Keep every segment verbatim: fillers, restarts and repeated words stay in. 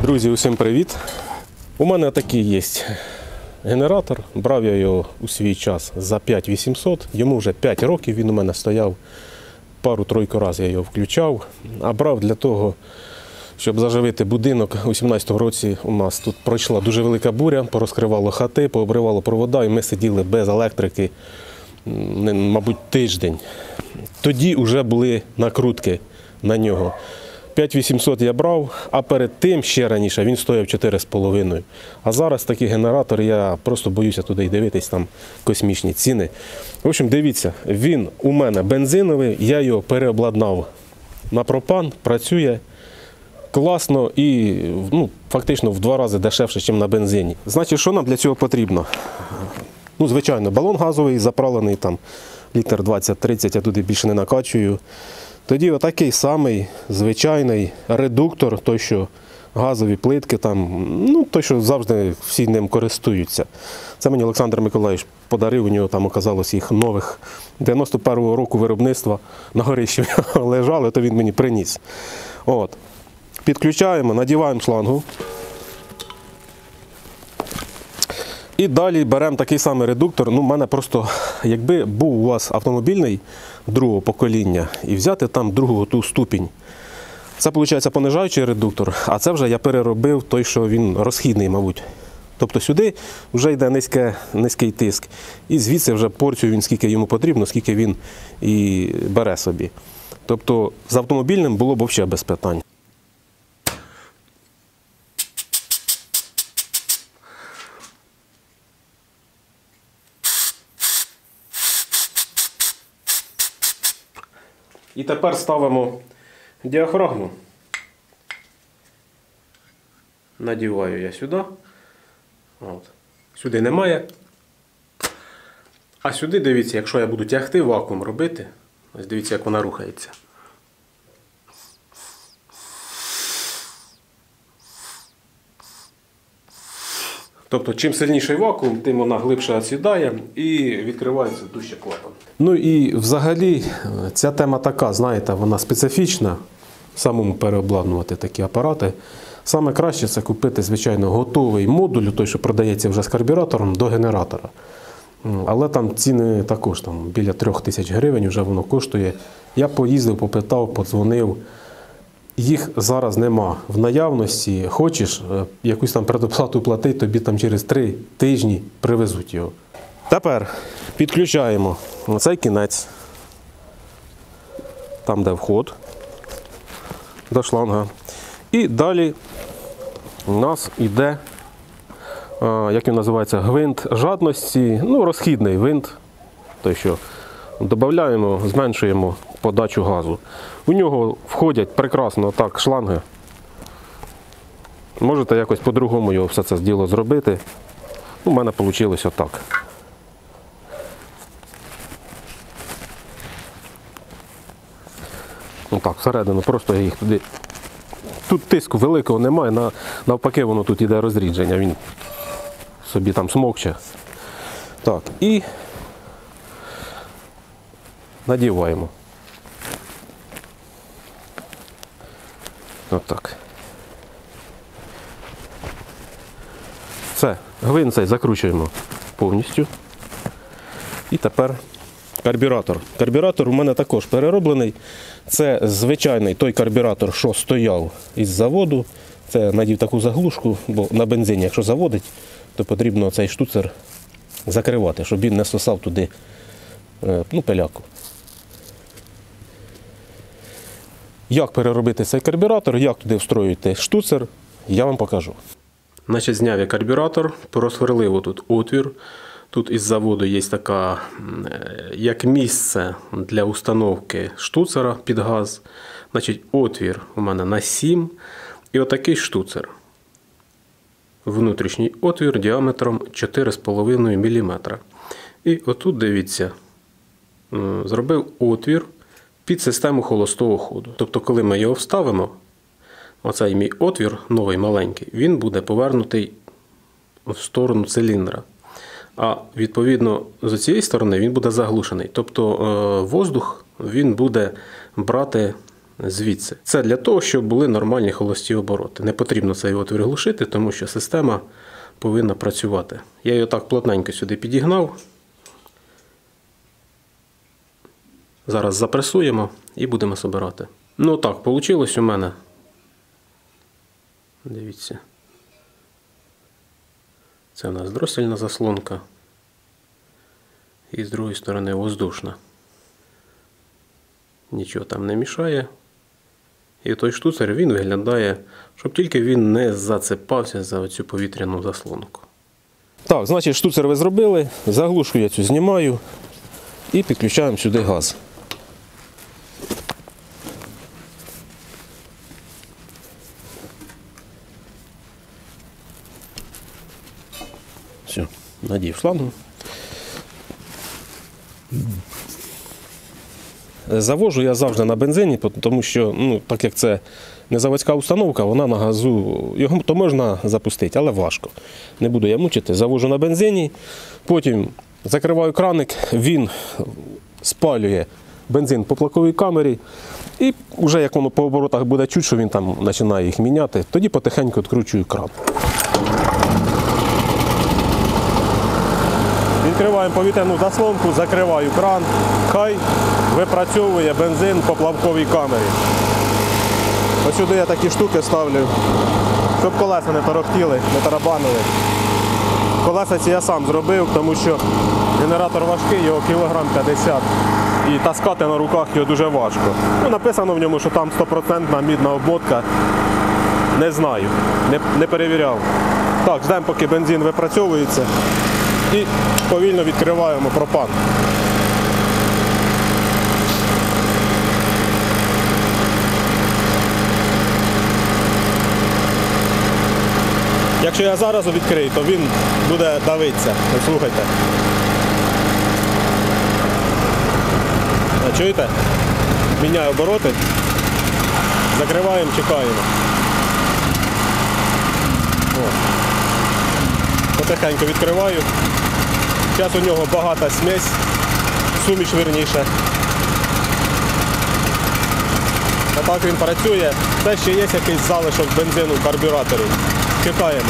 Друзі, усім привіт! У мене такий є генератор. Брав я його у свій час за п'ять вісімсот. Йому вже п'ять років, він у мене стояв. Пару-тройку разів я його включав. А брав для того, щоб заживити будинок. У сімнадцятому році у нас тут пройшла дуже велика буря, порозкривало хати, пообривало провода, і ми сиділи без електрики, мабуть, тиждень. Тоді вже були накрутки на нього. п'ять вісімсот я брав, а перед тим, ще раніше, він стояв чотири з половиною. А зараз такий генератор, я просто боюся туди й дивитись, там космічні ціни. В общем, дивіться, він у мене бензиновий, я його переобладнав на пропан, працює класно і ну, фактично в два рази дешевше, ніж на бензині. Значить, що нам для цього потрібно? Ну, звичайно, балон газовий, заправлений там літр двадцять-тридцять, я туди більше не накачую. Тоді отакий самий звичайний редуктор, той, що газові плитки, там, ну, той, що завжди всі ним користуються. Це мені Олександр Миколаївич подарив, у нього там оказалось їх нових дев'яносто першого року виробництва, на горищі лежали, то він мені приніс. От. Підключаємо, надіваємо шлангу. І далі беремо такий самий редуктор. Ну, в мене просто, якби був у вас автомобільний другого покоління і взяти там другу ту ступінь. Це, виходить, понижаючий редуктор, а це вже я переробив той, що він розхідний, мабуть. Тобто сюди вже йде низьке, низький тиск. І звідси вже порцію він, скільки йому потрібно, скільки він і бере собі. Тобто з автомобільним було б взагалі без питань. І тепер ставимо діафрагму. Надіваю я сюди. От. Сюди немає. А сюди, дивіться, якщо я буду тягти, вакуум робити, ось дивіться, як вона рухається. Тобто, чим сильніший вакуум, тим вона глибше осідає і відкривається дужче клапан. Ну і взагалі ця тема така, знаєте, вона специфічна, самому переобладнувати такі апарати. Саме краще це купити, звичайно, готовий модуль, той, що продається вже з карбюратором, до генератора. Але там ціни також, там, біля трьох тисяч гривень вже воно коштує. Я поїздив, попитав, подзвонив. Їх зараз нема в наявності. Хочеш якусь там предоплату платити, тобі там через три тижні привезуть його. Тепер підключаємо оцей кінець, там де вход до шланга. І далі у нас йде, як він називається, гвинт жадності, ну розхідний гвинт, той, що додаємо, зменшуємо подачу газу. У нього входять прекрасно так шланги. Можете якось по-другому його все це діло зробити. У мене вийшло отак. Отак, всередину, просто я їх туди. Тут тиску великого немає, навпаки воно тут іде розрідження, він собі там смокче. Так, і надіваємо. Отак. Все, гвинт цей закручуємо повністю. І тепер карбюратор. Карбюратор у мене також перероблений. Це звичайний той карбюратор, що стояв із заводу. Це надів таку заглушку, бо на бензині, якщо заводить, то потрібно цей штуцер закривати, щоб він не сосав туди ну, пиляку. Як переробити цей карбюратор, як туди встроїти штуцер, я вам покажу. Значить, зняв я карбюратор, просверлив тут отвір. Тут із заводу є така, як місце для установки штуцера під газ. Значить, отвір у мене на сім і отакий штуцер. Внутрішній отвір діаметром чотири з половиною міліметра. І отут, дивіться, зробив отвір під систему холостого ходу. Тобто, коли ми його вставимо, оцей мій отвір, новий маленький, він буде повернутий в сторону циліндра. А відповідно з цієї сторони він буде заглушений. Тобто воздух він буде брати звідси. Це для того, щоб були нормальні холості обороти. Не потрібно цей отвір глушити, тому що система повинна працювати. Я її так плотненько сюди підігнав. Зараз запресуємо і будемо збирати. Ну так, вийшло у мене. Дивіться. Це у нас дроссельна заслонка. І з другої сторони воздушна. Нічого там не мішає. І той штуцер, він виглядає, щоб тільки він не зацепався за оцю повітряну заслонку. Так, значить, штуцер ви зробили. Заглушку я цю знімаю і підключаємо сюди газ. Все, надів шлангу. Завожу я завжди на бензині, тому що, ну, так як це не заводська установка, вона на газу, його то можна запустити, але важко. Не буду я мучити. Завожу на бензині, потім закриваю краник, він спалює бензин по плаковій камері, і вже як воно по оборотах буде чути, що він там починає їх міняти, тоді потихеньку відкручую кран. Відкриваємо повітряну заслонку, закриваю кран, хай випрацьовує бензин по плавковій камері. Ось сюди я такі штуки ставлю, щоб колеса не торохтіли, не тарабанили. Колеса ці я сам зробив, тому що генератор важкий, його кілограм п'ятдесят. І таскати на руках його дуже важко. Ну, написано в ньому, що там сто відсотків мідна обмотка. Не знаю, не, не перевіряв. Так, ждемо, поки бензин випрацьовується. І повільно відкриваємо пропан. Якщо я зараз відкрию, то він буде давитися. Ось слухайте. Чуєте? Міняю обороти. Закриваємо, чекаємо. О. Потихеньку відкриваю. Зараз у нього багата смесь, суміш вірніше. Отак він працює. Це ще є якийсь залишок бензину в карбюраторі. Чекаємо.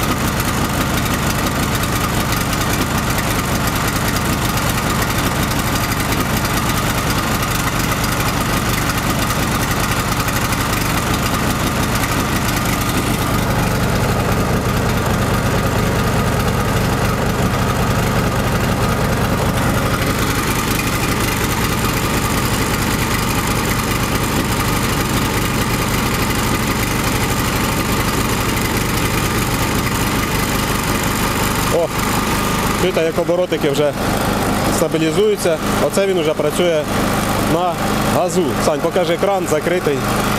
О, чуєте, як оборотики вже стабілізуються. Оце він вже працює на газу. Сань, покажи кран, закритий.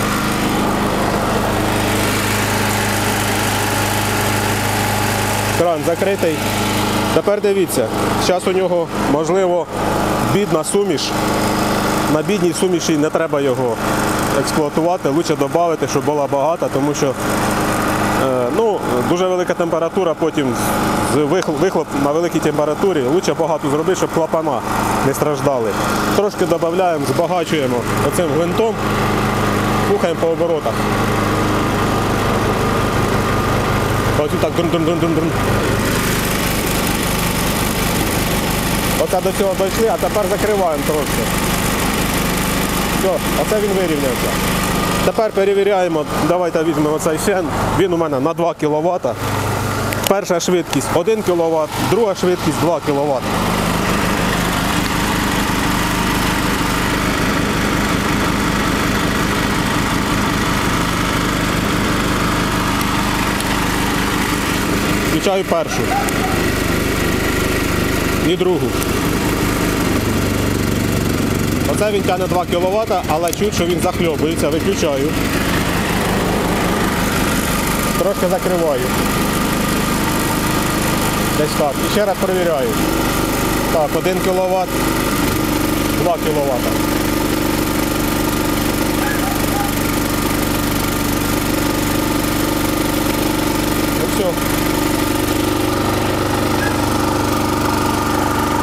Кран закритий. Тепер дивіться, зараз у нього, можливо, бідна суміш. На бідній суміші не треба його експлуатувати, краще додати, щоб була багата, тому що ну, дуже велика температура, потім вихлоп на великій температурі. Краще багато зробити, щоб клапана не страждали. Трошки додаємо, збагачуємо оцим гвинтом, рухаємо по оборотах. Ось так друн-друн-друн-друн. Оце до цього дійшли, а тепер закриваємо трошки. Все, оце він вирівнявся. Тепер перевіряємо, давайте візьмемо цей фен, він у мене на два кіловата. Перша швидкість один кіловат, друга швидкість два кіловата. Включаю першу і другу. Оце він тягне два кіловата, але чуть, що він захльобується. Виключаю. Трошки закриваю. Десь так. І ще раз перевіряю. Так, один кіловат, два кіловата. Ну все.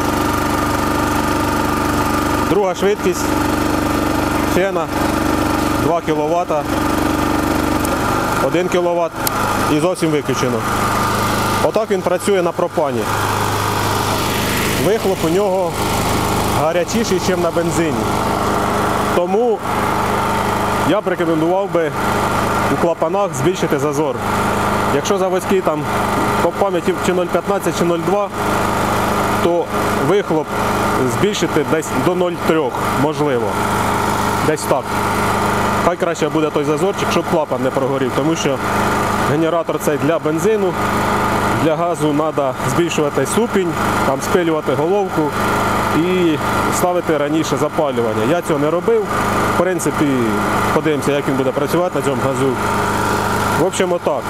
Друга швидкість фена два кіловата, один кіловат і зовсім виключено. Отак він працює на пропані. Вихлоп у нього гарячіший, ніж на бензині. Тому я б рекомендував би у клапанах збільшити зазор. Якщо заводський там по пам'яті чи нуль п'ятнадцять, чи нуль два, то вихлоп збільшити десь до нуль три, можливо. Десь так. Хай краще буде той зазорчик, щоб клапан не прогорів, тому що генератор цей для бензину, для газу треба збільшувати ступінь, там спилювати головку і ставити раніше запалювання. Я цього не робив. В принципі, подивимося, як він буде працювати на цьому газу. В общем, отак.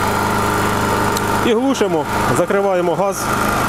І глушимо, закриваємо газ.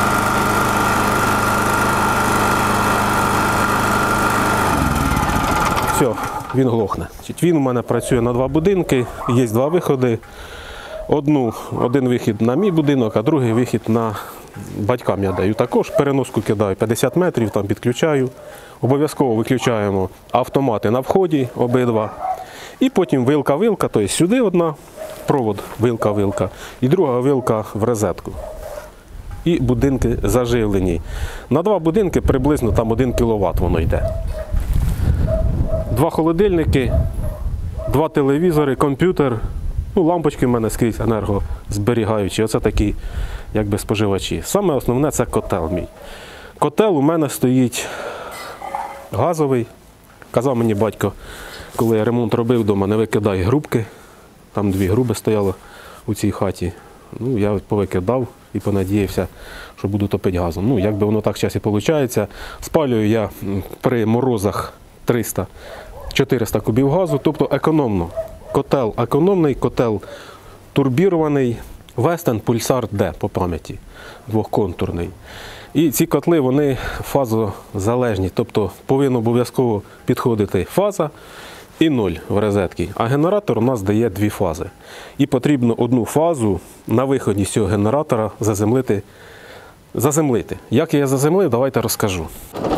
Все, він глохне. Він у мене працює на два будинки, є два виходи. Одну, один вихід на мій будинок, а другий вихід на батькам я даю. Також переноску кидаю п'ятдесят метрів, там підключаю. Обов'язково виключаємо автомати на вході обидва. І потім вилка-вилка, тобто сюди одна, провод вилка-вилка, і друга вилка в розетку. І будинки заживлені. На два будинки приблизно там один кіловат воно йде. Два холодильники, два телевізори, комп'ютер, ну, лампочки в мене скрізь енергозберігаючі. Оце такі якби споживачі. Саме основне це котел мій. Котел у мене стоїть газовий. Казав мені батько, коли я ремонт робив вдома, не викидай грубки. Там дві груби стояли у цій хаті. Ну, я повикидав і понадіявся, що буду топити газом. Ну, якби воно так зараз і виходить. Спалюю я при морозах триста - чотириста кубів газу, тобто економно. Котел економний, котел турбірований, Weston Pulsar D по пам'яті, двохконтурний. І ці котли, вони фазозалежні, тобто повинно обов'язково підходити фаза і ноль в розетці. А генератор у нас дає дві фази. І потрібно одну фазу на виході з цього генератора заземлити. заземлити. Як я заземлив, давайте розкажу.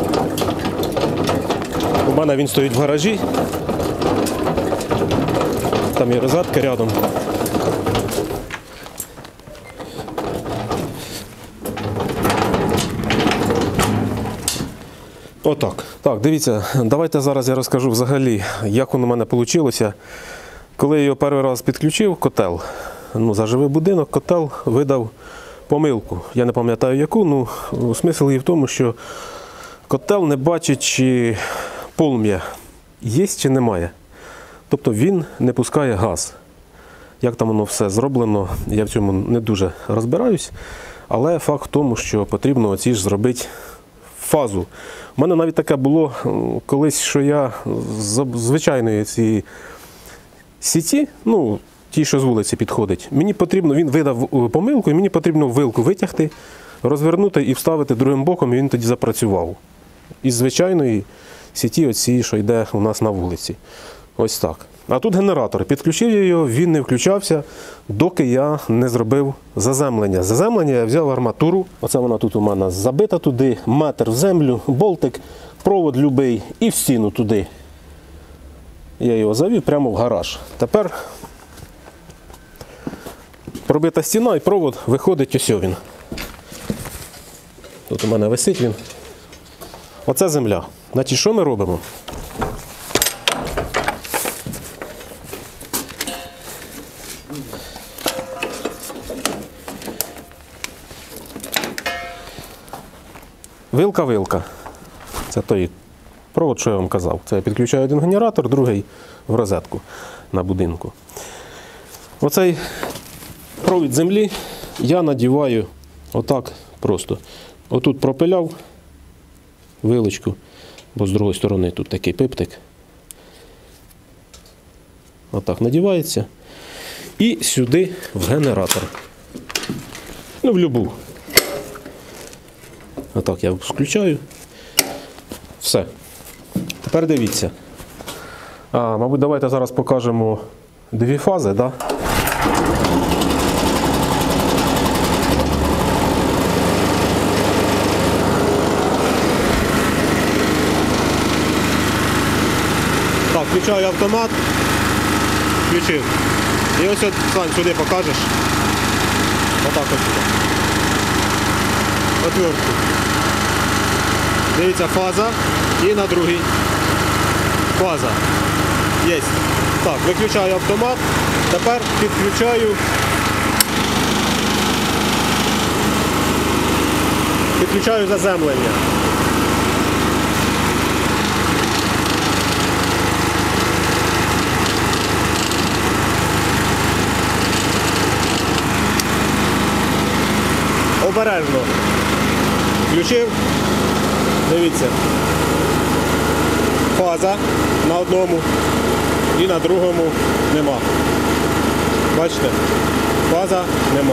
У мене він стоїть в гаражі. Там є розетка рядом. Отак. Так, дивіться, давайте зараз я розкажу взагалі, як воно у мене вийшло. Коли я його перший раз підключив, котел, ну, заживий будинок, котел видав помилку. Я не пам'ятаю яку, ну, смисл її в тому, що котел не бачить, чи полум'я є, чи немає. Тобто він не пускає газ. Як там воно все зроблено, я в цьому не дуже розбираюсь, але факт в тому, що потрібно оці ж зробити фазу. У мене навіть таке було колись, що я з звичайної цієї сіті, ну, ті, що з вулиці підходить, мені потрібно, він видав помилку, і мені потрібно вилку витягти, розвернути і вставити другим боком, і він тоді запрацював. Із звичайної сіті, оці, що йде у нас на вулиці. Ось так. А тут генератор. Підключив я його, він не включався, доки я не зробив заземлення. Заземлення я взяв арматуру. Оце вона тут у мене забита туди, метр в землю, болтик, провод любий і в стіну туди. Я його завів прямо в гараж. Тепер пробита стіна і провод виходить, ось він. Тут у мене висить він. Оце земля. Значить, що ми робимо? Вилка-вилка. Це той провод, що я вам казав. Це я підключаю один генератор, другий в розетку на будинку. Оцей провід землі я надіваю отак просто. Отут пропиляв вилочку, бо з другої сторони тут такий пиптик. Отак надівається. І сюди в генератор. Ну, в любу. Отак я включаю. Все. Тепер дивіться. А, мабуть, давайте зараз покажемо дві фази, да? Так, включаю автомат. Включив. І ось от, Сань, сюди покажеш. Отак ось сюди. Отвертку. Дивіться, фаза. І на другий. Фаза. Є. Так, виключаю автомат. Тепер підключаю. Підключаю заземлення. Обережно. Включив. Дивіться. Фаза на одному і на другому нема. Бачите? Фаза нема.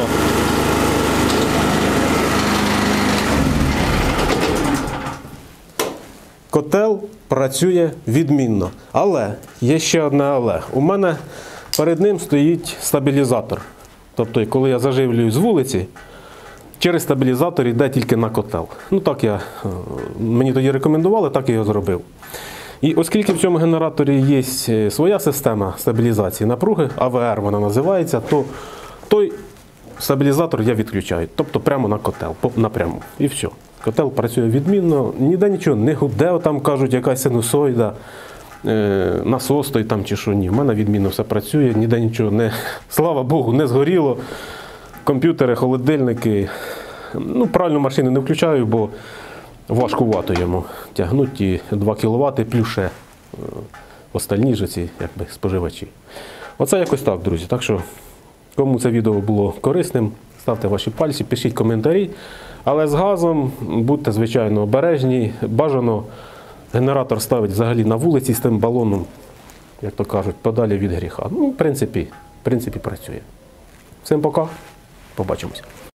Котел працює відмінно. Але, є ще одне але. У мене перед ним стоїть стабілізатор. Тобто, коли я заживлюю з вулиці, через стабілізатор йде тільки на котел. Ну так я, мені тоді рекомендували, так я його зробив. І оскільки в цьому генераторі є своя система стабілізації напруги, А В Р вона називається, то той стабілізатор я відключаю. Тобто прямо на котел, напряму. І все. Котел працює відмінно, ніде нічого не гуде, там кажуть, якась синусоїда, насос той там чи що. Ні, в мене відмінно все працює, ніде нічого не, слава Богу, не згоріло. Комп'ютери, холодильники, ну, пральну машину не включаю, бо важкувато йому тягнуть ті два кіловати, плюс ще остальні ж ці, якби, споживачі. Оце якось так, друзі. Так що, кому це відео було корисним, ставте ваші пальці, пишіть коментарі. Але з газом будьте, звичайно, обережні. Бажано генератор ставити взагалі на вулиці з тим балоном, як то кажуть, подалі від гріха. Ну, в принципі, в принципі, працює. Всім пока, побачимось.